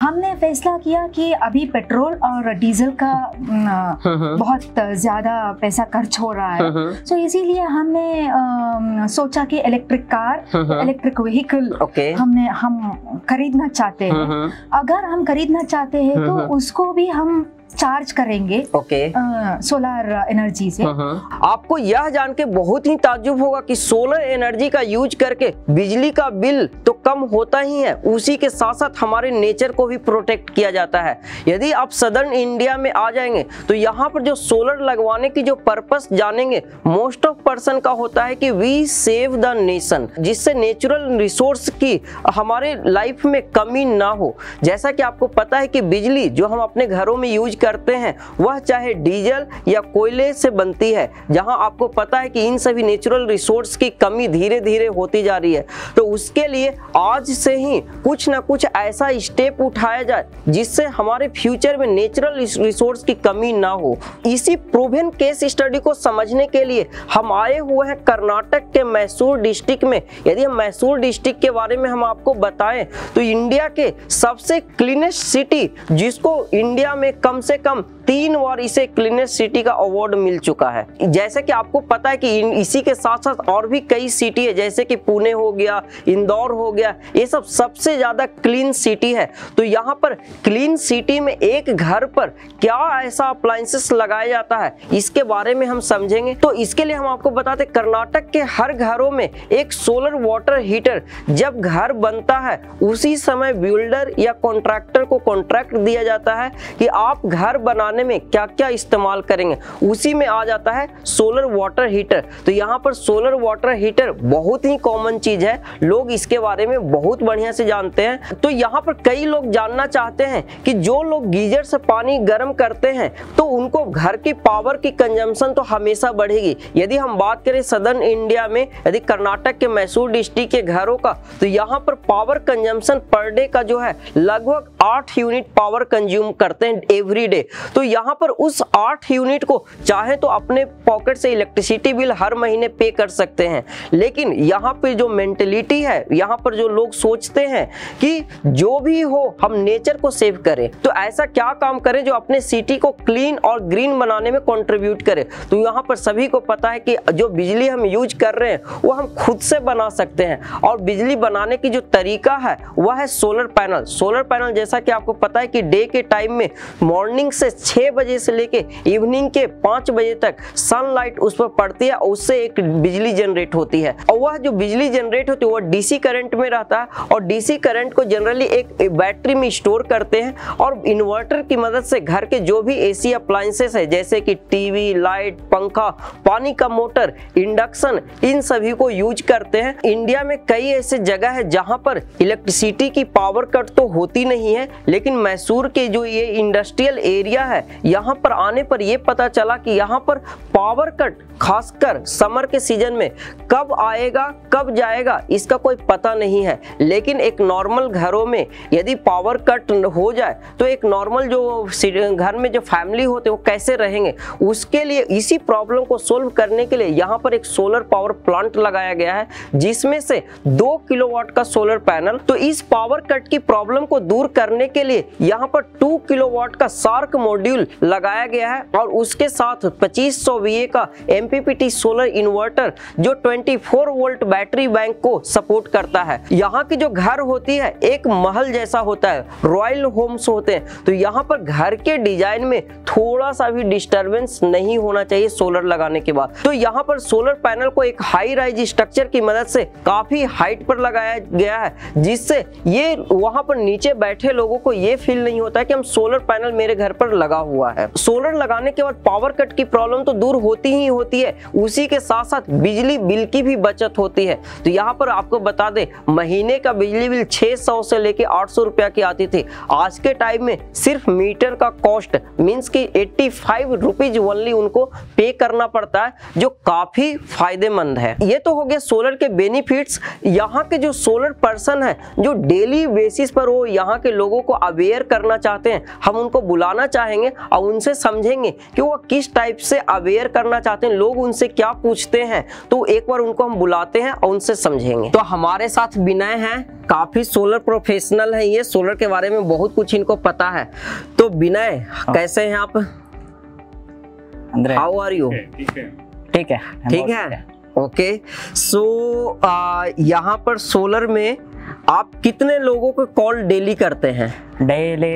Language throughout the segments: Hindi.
हमने फैसला किया कि अभी पेट्रोल और डीजल का बहुत ज्यादा पैसा खर्च हो रहा है, तो इसीलिए हमने सोचा कि इलेक्ट्रिक कार, इलेक्ट्रिक व्हीकल हम खरीदना चाहते हैं। अगर हम खरीदना चाहते हैं तो उसको भी हम चार्ज करेंगे सोलर एनर्जी से। आपको यह जान के बहुत ही ताज्जुब होगा कि सोलर एनर्जी का यूज करके बिजली का बिल तो कम होता ही है, उसी के साथ साथ हमारे नेचर को भी प्रोटेक्ट किया जाता है। यदि आप सदर्न इंडिया में आ जाएंगे तो यहाँ पर जो सोलर लगवाने की जो पर्पस जानेंगे, मोस्ट ऑफ पर्सन का होता है कि वी सेव द नेशन, जिससे नेचुरल रिसोर्स की हमारे लाइफ में कमी ना हो। जैसा कि आपको पता है कि बिजली जो हम अपने घरों में यूज करते हैं वह चाहे डीजल या कोयले से बनती है, जहां आपको पता है कि इन सभी नेचुरल रिसोर्स की कमी धीरे धीरे होती जा रही है। तो उसके लिए आज से ही कुछ ना कुछ ऐसा स्टेप उठाया जाए जिससे हमारे फ्यूचर में नेचुरल रिसोर्स की कमी ना हो। इसी प्रूवन केस स्टडी को समझने के लिए हम आए हुए हैं कर्नाटक के मैसूर डिस्ट्रिक्ट में। यदि हम मैसूर डिस्ट्रिक्ट के बारे में हम आपको बताएं तो इंडिया के सबसे क्लीनेस्ट सिटी, जिसको इंडिया में कम से कम 3 बार इसे क्लीनेस्ट सिटी का अवार्ड मिल चुका है। जैसे कि आपको पता है कि इसी के साथ साथ और भी कई सिटी है, जैसे कि पुणे हो गया, इंदौर हो गया, ये सब सबसे ज्यादा क्लीन सिटी है। तो यहाँ पर क्लीन सिटी में एक घर पर क्या ऐसा अप्लायंसेस लगाया जाता है, इसके बारे में हम समझेंगे। तो इसके लिए हम आपको बताते, कर्नाटक के हर घरों में एक सोलर वाटर हीटर जब घर बनता है उसी समय बिल्डर या कॉन्ट्रैक्टर को कॉन्ट्रैक्ट दिया जाता है कि आप घर बनाने में क्या क्या इस्तेमाल करेंगे, उसी में आ जाता है सोलर वाटर हीटर। तो यहाँ पर सोलर वाटर हीटर बहुत ही कॉमन चीज है, लोग इसके बारे में बहुत बढ़िया से जानते हैं। तो यहाँ पर कई लोग जानना चाहते हैं कि जो लोग गीजर से पानी गर्म करते हैं तो उनको घर की पावर की कंजम्पशन तो हमेशा बढ़ेगी। यदि हम बात करें सदर्न इंडिया में, यदि कर्नाटक के मैसूर डिस्ट्रिक्ट के घरों का, तो यहाँ पर पावर कंजम्पशन पर डे का जो है लगभग 8 यूनिट पावर कंज्यूम करते हैं एवरी डे। तो यहाँ पर उस 8 यूनिट को चाहे तो अपने पॉकेट से इलेक्ट्रिसिटी बिल हर महीने पे कर सकते हैं, लेकिन यहाँ पे जो मेंटेलिटी है, यहाँ पर जो लोग सोचते हैं कि जो भी हो हम नेचर को सेव करें, तो ऐसा क्या काम करें जो अपने सिटी को क्लीन और ग्रीन बनाने में कंट्रीब्यूट करे। तो यहाँ पर सभी को पता है कि जो बिजली हम यूज कर रहे हैं वो हम खुद से बना सकते हैं, और बिजली बनाने की जो तरीका है वह है सोलर पैनल। सोलर पैनल जैसा कि आपको पता है कि डे के टाइम में मॉर्निंग से 6 बजे से लेके इवनिंग के 5 बजे तक सनलाइट उस पर पड़ती है और उससे एक बिजली जनरेट होती है, और वह जो बिजली जनरेट होती है वह डीसी करंट में रहता है, और डीसी करंट को जनरली एक बैटरी में स्टोर करते हैं, और इन्वर्टर की मदद से घर के जो भी एसी अप्लायंसेस है जैसे कि टीवी, लाइट, पंखा, पानी का मोटर, इंडक्शन, इन सभी को यूज करते हैं। इंडिया में कई ऐसे जगह है जहां पर इलेक्ट्रिसिटी की पावर कट तो होती नहीं है, लेकिन मैसूर के जो ये इंडस्ट्रियल एरिया है यहाँ पर आने पर यह पता चला कि यहाँ पर पावर कट खासकर समर के सीजन में कब आएगा कब जाएगा इसका कोई पता नहीं है। लेकिन एक नॉर्मल घरों में यदि पावर कट हो जाए तो एक नॉर्मल जो घर में जो फैमिली होते हैं वो कैसे रहेंगे, उसके लिए इसी प्रॉब्लम को सोल्व करने के लिए यहाँ पर एक सोलर पावर प्लांट लगाया गया है, जिसमें से 2 किलोवाट का सोलर पैनल। तो इस पावर कट की प्रॉब्लम को दूर करने के लिए यहाँ पर 2 किलोवाट का सार्क मॉड्यूल लगाया गया है, और उसके साथ 2500 VA का MPPT सोलर इन्वर्टर जो 24 वोल्ट बैटरी बैंक को सपोर्ट करता है। यहाँ की जो घर होती है एक महल जैसा होता है, रॉयल होम्स होते हैं, तो यहाँ पर घर के डिजाइन में थोड़ा सा भी डिस्टरबेंस नहीं होना चाहिए सोलर लगाने के बाद। तो यहाँ पर सोलर पैनल को एक हाई राइज स्ट्रक्चर की मदद से काफी हाइट पर लगाया गया है, जिससे ये वहां पर नीचे बैठे लोगों को ये फील नहीं होता है कि हम सोलर पैनल मेरे घर पर लगा हुआ है। सोलर लगाने के बाद पावर कट की प्रॉब्लम तो दूर होती ही होती है, उसी के साथ साथ बिजली बिल की भी बचत होती है। तो यहाँ पर आपको बता दें, महीने का बिजली बिल 600 से लेके 800 रुपया की आती थी, आज के टाइम में सिर्फ मीटर का कॉस्ट मींस कि 85 रुपीज ओनली उनको पे करना पड़ता है, जो काफी फायदेमंद है। ये तो हो गया सोलर के बेनिफिट्स। यहाँ के जो सोलर पर्सन है जो डेली बेसिस पर वो यहाँ के लोगों को अवेयर करना चाहते हैं, हम उनको बुलाना चाहेंगे और उनसे समझेंगे कि वो किस टाइप से अवेयर करना चाहते हैं, लोग उनसे क्या पूछते हैं, तो एक बार उनको हम बुलाते हैं और उनसे समझेंगे। तो हमारे साथ विनय हैं, काफी सोलर प्रोफेशनल है, ये सोलर के बारे में बहुत कुछ इनको पता है। तो विनय कैसे हैं आप? How are you? ठीक है ओके। सो यहाँ पर सोलर में आप कितने लोगों को कॉल डेली करते हैं? डेली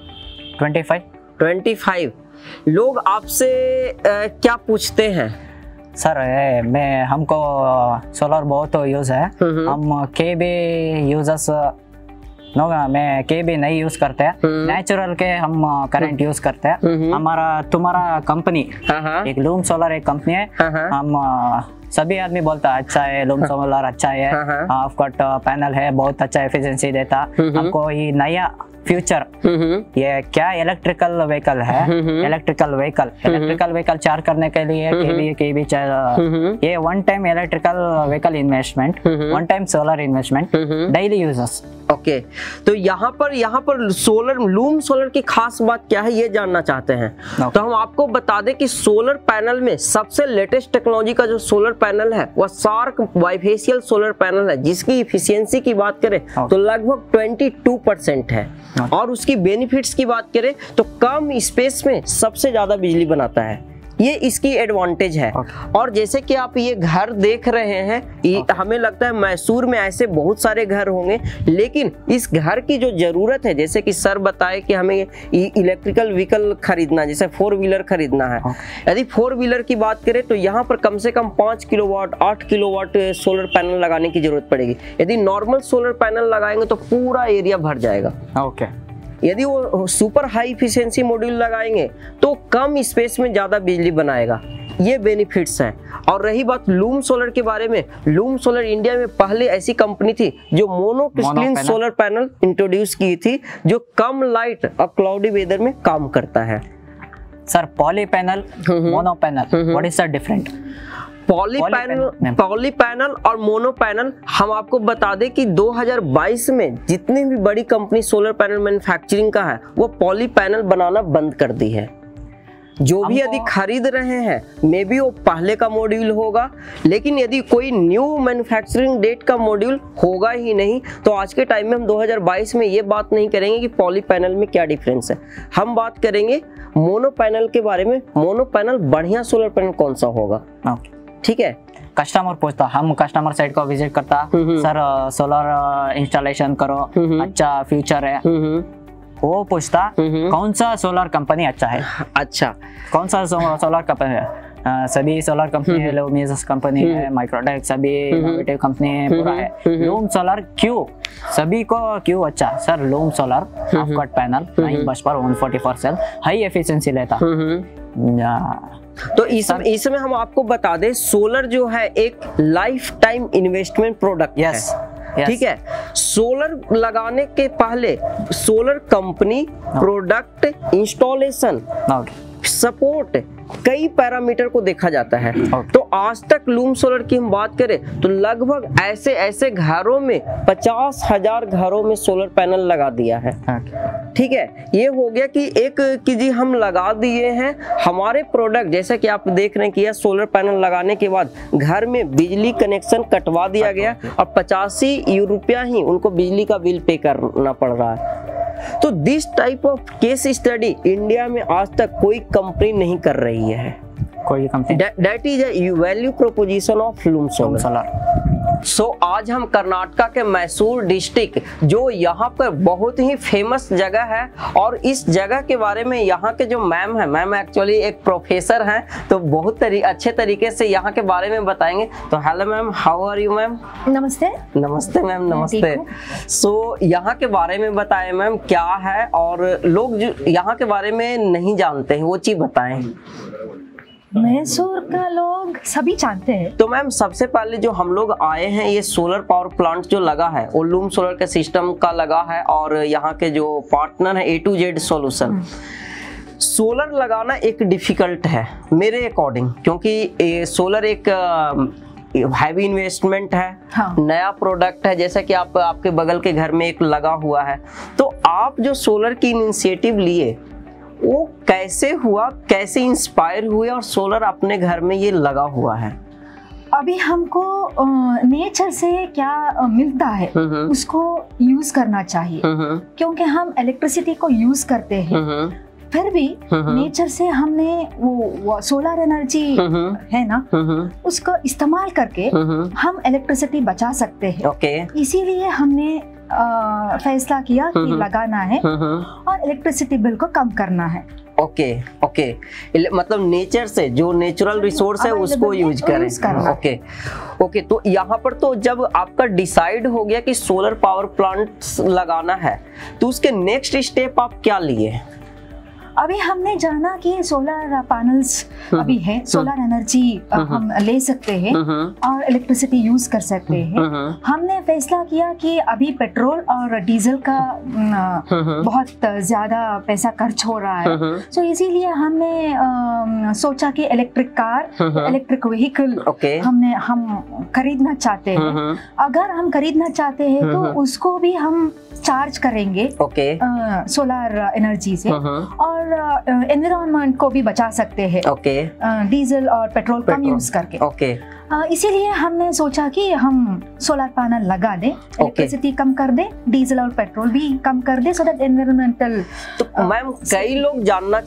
25 लोग आपसे क्या पूछते हैं? सर हमको सोलर बहुत यूज है, हम केबी यूजर्स मैं केबी नहीं यूज करते हैं, नेचुरल के हम करंट यूज करते हैं। तुम्हारा कंपनी एक लूम सोलर एक कंपनी है, हम सभी आदमी बोलता है अच्छा है, लूम सोलर अच्छा है, हाफ कट पैनल है, बहुत अच्छा एफिशिएंसी देता। हमको ये नया फ्यूचर ये क्या इलेक्ट्रिकल व्हीकल है, इलेक्ट्रिकल व्हीकल चार्ज करने के लिए केबी ये one time electrical vehicle investment, one time solar investment, daily users. Okay, तो यहाँ पर सोलर लूम सोलर की खास बात क्या है ये जानना चाहते हैं। तो हम आपको बता दें कि सोलर पैनल में सबसे लेटेस्ट टेक्नोलॉजी का जो सोलर पैनल है वह शार्क बाइफेशियल सोलर पैनल है, जिसकी इफिशियंसी की बात करें तो लगभग 22% है। और उसकी बेनिफिट्स की बात करें तो कम स्पेस में सबसे ज्यादा बिजली बनाता है, ये इसकी एडवांटेज है। और जैसे कि आप ये घर देख रहे हैं, हमें लगता है मैसूर में ऐसे बहुत सारे घर होंगे, लेकिन इस घर की जो जरूरत है, जैसे कि सर बताए कि हमें इलेक्ट्रिकल व्हीकल खरीदना, जैसे 4 व्हीलर खरीदना है, यदि 4 व्हीलर की बात करें तो यहाँ पर कम से कम 5 किलोवाट 8 किलोवाट सोलर पैनल लगाने की जरूरत पड़ेगी। यदि नॉर्मल सोलर पैनल लगाएंगे तो पूरा एरिया भर जाएगा। यदि वो सुपर हाई इफिशिएंसी मॉड्यूल लगाएंगे तो कम स्पेस में ज्यादा बिजली बनाएगा, ये बेनिफिट्स हैं। और रही बात लूम सोलर के बारे में, लूम सोलर इंडिया में पहले ऐसी कंपनी थी जो मोनोक्रिस्टलिन सोलर पैनल इंट्रोड्यूस की थी, जो कम लाइट और क्लाउडी वेदर में काम करता है। Sir poly panel, mono panel, what is the different? Poly panel और मोनो पैनल, हम आपको बता दें कि 2022 में जितनी भी बड़ी कंपनी सोलर पैनल मैन्युफैक्चरिंग का है वो पॉली पैनल बनाना बंद कर दी है। जो भी यदि खरीद रहे हैं मे बी वो पहले का मॉड्यूल होगा, लेकिन यदि कोई न्यू मैन्युफैक्चरिंग डेट का मॉड्यूल होगा ही नहीं, तो आज के टाइम में हम 2022 में ये बात नहीं करेंगे कि पॉली पैनल में क्या डिफरेंस है, हम बात करेंगे मोनो पैनल के बारे में। मोनो पैनल बढ़िया सोलर पैनल कौन सा होगा, ठीक है? कस्टमर पूछता, हम कस्टमर साइड को विजिट करता, सर सोलर इंस्टॉलेशन करो, अच्छा फ्यूचर है, वो पूछता कौन सा सोलर कंपनी अच्छा है, अच्छा कौन सा सोलर कंपनी है, सभी सोलर कंपनी है, लूमियस कंपनी है, माइक्रोटेक, सभी इनोवेटिव कंपनी है, पूरा है। लूम सोलर क्यों, सभी को क्यों अच्छा? Sir Loom solar half cut panel 9 बस पर 144 सेल, हाई एफिशिएंसी लेता। तो इसमें हम आपको बता दें सोलर जो है एक लाइफ टाइम इन्वेस्टमेंट प्रोडक्ट है, ठीक है? सोलर लगाने के पहले solar company product installation support कई पैरामीटर को देखा जाता है। तो आज तक लूम सोलर की हम बात करें तो लगभग ऐसे घरों में 50,000 घरों में सोलर पैनल लगा दिया है, ठीक है? ये हो गया कि एक कि जी हम लगा दिए हैं हमारे प्रोडक्ट, जैसे कि आप देख रहे हैं कि यह सोलर पैनल लगाने के बाद घर में बिजली कनेक्शन कटवा दिया गया और 85 रुपया ही उनको बिजली का बिल पे करना पड़ रहा है। तो this type of case study India में आज तक कोई कंपनी नहीं कर रही है, कोई कंपनी। That is a value proposition of Loom solar. So आज हम कर्नाटका के मैसूर डिस्ट्रिक्ट, जो यहाँ पर बहुत ही फेमस जगह है, और इस जगह के बारे में यहाँ के जो मैम है, मैम एक्चुअली एक प्रोफेसर हैं, तो बहुत अच्छे तरीके से यहाँ के बारे में बताएंगे। तो hello ma'am, how are you ma'am? नमस्ते। नमस्ते मैम, नमस्ते। सो यहाँ के बारे में बताएं मैम क्या है, और लोग जो यहाँ के बारे में नहीं जानते हैं वो चीज बताएं। मैसूर का लोग सभी जानते हैं। तो मैम सबसे पहले जो हम लोग आए हैं, ये सोलर पावर प्लांट जो लगा है वो लूम सोलर के सिस्टम का लगा है, और यहाँ के जो पार्टनर है A to Z solution. Solar लगाना एक डिफिकल्ट है मेरे अकॉर्डिंग, क्योंकि सोलर एक हैवी इन्वेस्टमेंट है, नया प्रोडक्ट है, जैसा कि आपके बगल के घर में एक लगा हुआ है। तो आप जो सोलर की इनिशिएटिव लिए वो कैसे हुआ, कैसे इंस्पायर हुए और सोलर अपने घर में ये लगा हुआ है? अभी हमको नेचर से क्या मिलता है उसको यूज करना चाहिए, क्योंकि हम इलेक्ट्रिसिटी को यूज करते हैं, फिर भी नेचर से हमने वो सोलर एनर्जी है ना, उसको इस्तेमाल करके हम इलेक्ट्रिसिटी बचा सकते हैं। इसीलिए हमने फैसला किया कि लगाना है और इलेक्ट्रिसिटी बिल को कम करना है। ओके मतलब नेचर से जो नेचुरल रिसोर्स है उसको यूज करें। ओके तो यहाँ पर तो जब आपका डिसाइड हो गया कि सोलर पावर प्लांट लगाना है, तो उसके नेक्स्ट स्टेप आप क्या लिए? अभी हमने जाना कि सोलर पैनल्स अभी है, सोलर एनर्जी हम ले सकते हैं और इलेक्ट्रिसिटी यूज कर सकते हैं। हमने फैसला किया कि अभी पेट्रोल और डीजल का बहुत ज्यादा पैसा खर्च हो रहा है, तो इसीलिए हमने सोचा कि इलेक्ट्रिक कार, इलेक्ट्रिक व्हीकल हम खरीदना चाहते हैं। अगर हम खरीदना चाहते हैं तो उसको भी हम चार्ज करेंगे सोलर एनर्जी से, और एनवायरनमेंट को भी बचा सकते हैं डीजल और पेट्रोल कम यूज करके। इसीलिए हमने सोचा कि हम सोलर पैनल लगा दें, इलेक्ट्रिसिटी कम कर दें, डीजल और पेट्रोल भी कम कर दें, सो दैट एनवायरमेंटल। तो मैम कई लोग जानना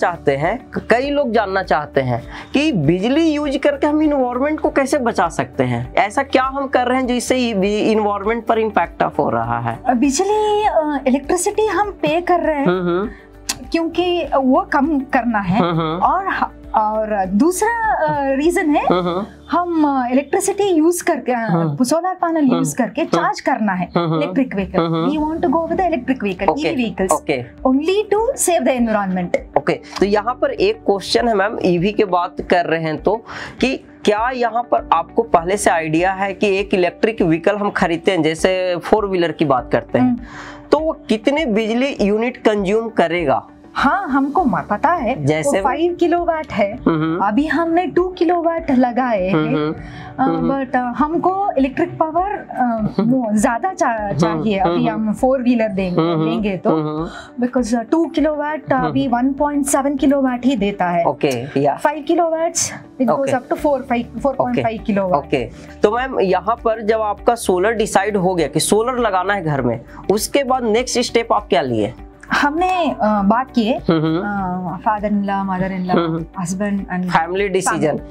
चाहते हैं कि बिजली यूज करके हम इन्वायरमेंट को कैसे बचा सकते हैं? ऐसा क्या हम कर रहे हैं जिससे इन्वायरमेंट पर इम्पैक्ट हो रहा है? बिजली इलेक्ट्रिसिटी हम पे कर रहे हैं क्योंकि वो कम करना है, और दूसरा रीजन है हम इलेक्ट्रिसिटी यूज करके सोलर पैनल यूज करके चार्ज करना है electric vehicle. We want to go with electric vehicle, EV vehicles, only to save the environment. तो यहाँ पर एक क्वेश्चन है मैम, ईवी की बात कर रहे हैं तो कि क्या यहाँ पर आपको पहले से आइडिया है कि एक इलेक्ट्रिक व्हीकल हम खरीदते हैं, जैसे 4 व्हीलर की बात करते हैं, तो वो कितने बिजली यूनिट कंज्यूम करेगा? हाँ, हमको पता है, जैसे 5 किलोवाट है, अभी हमने 2 किलोवाट लगाए हैं, बट हमको इलेक्ट्रिक पावर ज्यादा चाहिए। अभी हम 4 व्हीलर लेंगे तो, बिकॉज 2 किलोवाट अभी 1.7 किलोवाट ही देता है। 5 kilowatts it goes up to 4.5 kilowatt. तो मैम यहाँ पर जब आपका सोलर डिसाइड हो गया कि सोलर लगाना है घर में, उसके बाद नेक्स्ट स्टेप आप क्या लिए? हमने बात किए father in law, mother in law, husband and family decision.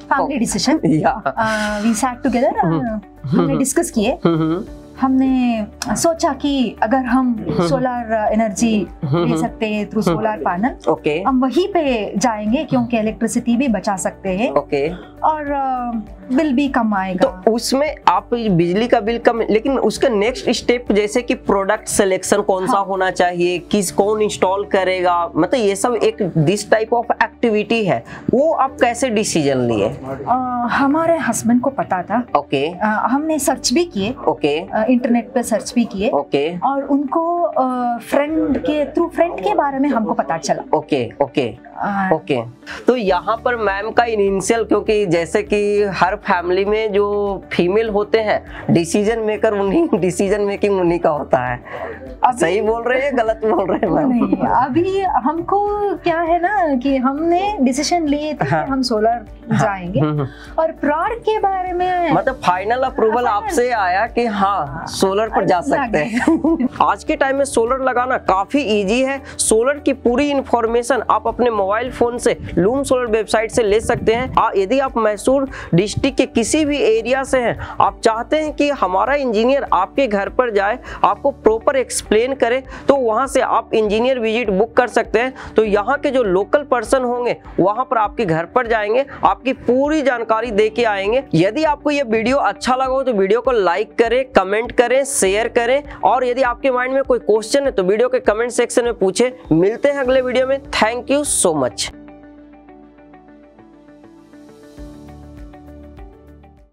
We sat together, हमने डिस्कस किए। हमने सोचा कि अगर हम सोलर एनर्जी ले सकते हैं थ्रू सोलर पैनल, हम वहीं पे जाएंगे क्योंकि इलेक्ट्रिसिटी भी बचा सकते हैं और बिल भी कम आएगा। तो उसमें आप बिजली का बिल कम, लेकिन उसका नेक्स्ट स्टेप जैसे कि प्रोडक्ट सिलेक्शन कौन सा होना चाहिए, कौन इंस्टॉल करेगा, मतलब ये सब एक दिस टाइप ऑफ एक्टिविटी है, वो आप कैसे डिसीजन लिए? हमारे हस्बैंड को पता था। हमने सर्च भी किए, इंटरनेट पे सर्च भी किए, और उनको फ्रेंड के बारे में हमको पता चला। तो यहाँ पर मैम का इनिशियल, क्योंकि जैसे कि हर फैमिली में जो फीमेल होते हैं डिसीजन मेकिंग उन्हीं का होता है। सही बोल रहे हैं, गलत बोल रहे हैं मैम? नहीं, अभी हमको क्या है ना कि हमने डिसीजन लिए थे कि हम सोलर जाएंगे, और प्रोडक्ट के बारे में मतलब फाइनल अप्रूवल आपसे आया कि हाँ सोलर पर जा सकते हैं। आज के टाइम में सोलर लगाना काफी इजी है। सोलर की पूरी इंफॉर्मेशन आप अपने मोबाइल फोन से लूम सोलर वेबसाइट से ले सकते हैं। यदि आप मैसूर डिस्ट्रिक्ट के किसी भी एरिया से हैं, आप चाहते हैं कि हमारा इंजीनियर आपके घर पर जाए, आपको प्रॉपर एक्सप्लेन करे, तो वहां से आप इंजीनियर विजिट बुक कर सकते हैं। तो यहाँ के जो लोकल पर्सन होंगे वहां पर आपके घर पर जाएंगे, आपकी पूरी जानकारी दे के आएंगे। यदि आपको ये वीडियो अच्छा लगा हो तो वीडियो को लाइक करें, कमेंट करें, शेयर करें, और यदि आपके माइंड में कोई क्वेश्चन है तो वीडियो के कमेंट सेक्शन में पूछें। मिलते हैं अगले वीडियो में। Thank you so much.